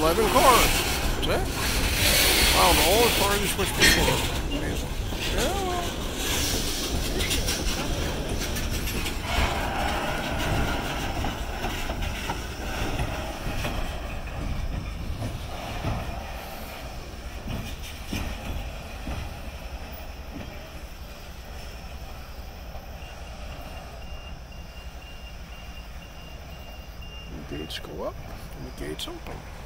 11 cars. That's it. Wow, the only car you switch before. Amazing. Yeah, well. The gates go up and the gates open.